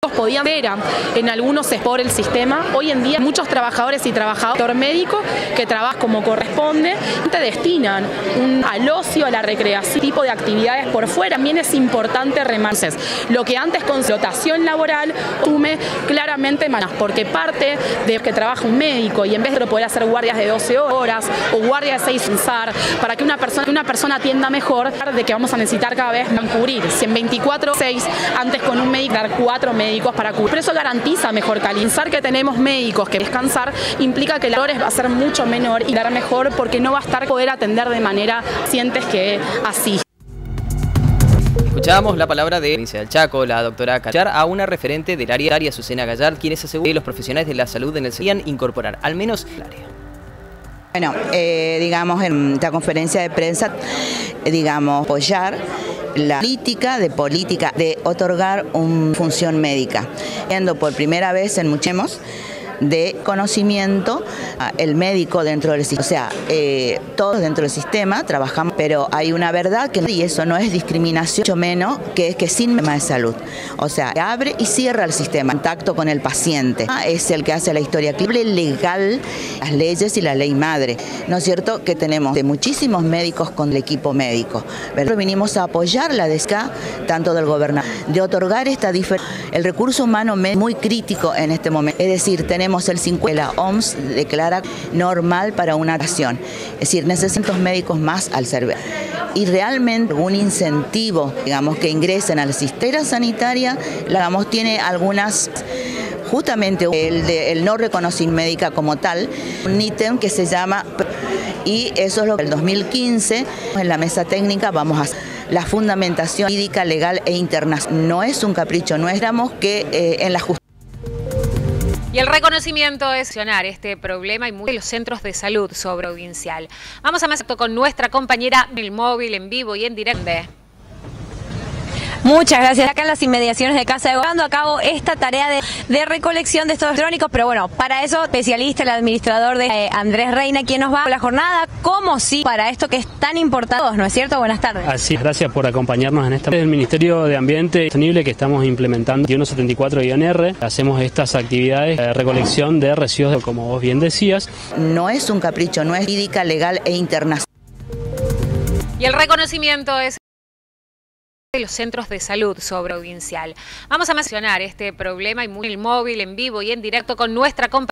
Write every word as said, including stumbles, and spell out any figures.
médicos podían ver en algunos por el sistema. Hoy en día muchos trabajadores y trabajadores médicos que trabajan como corresponde te destinan un, al ocio, a la recreación, tipo de actividades por fuera. También es importante remarcar lo que antes con explotación laboral asume claramente más, porque parte de que trabaja un médico y en vez de poder hacer guardias de doce horas o guardias de seis para que una persona, que una persona atienda mejor, de que vamos a necesitar cada vez más cubrir. Si en veinticuatro seis antes con un médico dar cuatro médicos para cubrir. Pero eso garantiza mejor que al insar que tenemos médicos que descansar implica que el dolor va a ser mucho menor y dar mejor porque no va a estar poder atender de manera pacientes que así. Escuchábamos la palabra de la provincia del Chaco, la doctora Callar, a una referente del área, área Azucena Gallard, quienes aseguran que los profesionales de la salud en el querían incorporar, al menos el área. Bueno, eh, digamos, en esta conferencia de prensa, eh, digamos, apoyar la política de política de otorgar una función médica, siendo por primera vez en muchos de conocimiento el médico dentro del sistema. O sea, eh, todos dentro del sistema trabajamos, pero hay una verdad que y eso no es discriminación, mucho menos que es que sin sistema de salud. O sea, abre y cierra el sistema, contacto con el paciente. Es el que hace la historia legal, las leyes y la ley madre. ¿No es cierto? Que tenemos de muchísimos médicos con el equipo médico. Pero vinimos a apoyar la DESCA, tanto del gobernador, de otorgar esta diferencia. El recurso humano muy crítico en este momento. Es decir, tenemos el cincuenta, la O M S declara normal para una nación, es decir, necesitan médicos más al servicio. Y realmente un incentivo, digamos, que ingresen a la sistema sanitaria, digamos, tiene algunas, justamente el, de, el no reconocimiento médica como tal, un ítem que se llama, y eso es lo que en el dos mil quince en la mesa técnica vamos a hacer. La fundamentación jurídica, legal e internacional no es un capricho, no éramos que eh, en la justicia. Y el reconocimiento es solucionar este problema y muchos de los centros de salud sobre provincial. Vamos a más con nuestra compañera del móvil en vivo y en directo. Muchas gracias. Acá en las inmediaciones de Casa de Gobierno a cabo esta tarea de, de recolección de estos electrónicos, pero bueno, para eso especialista, el administrador de eh, Andrés Reina, quien nos va a la jornada, como sí, para esto que es tan importante, ¿no es cierto? Buenas tardes. Así es, gracias por acompañarnos en esta. Desde el Ministerio de Ambiente Sostenible que estamos implementando veintiuno setenta y cuatro R, hacemos estas actividades de recolección de residuos, como vos bien decías. No es un capricho, no es jurídica, legal e internacional. Y el reconocimiento es de los centros de salud sobre provincial. Vamos a mencionar este problema y muy el móvil en vivo y en directo con nuestra compañera.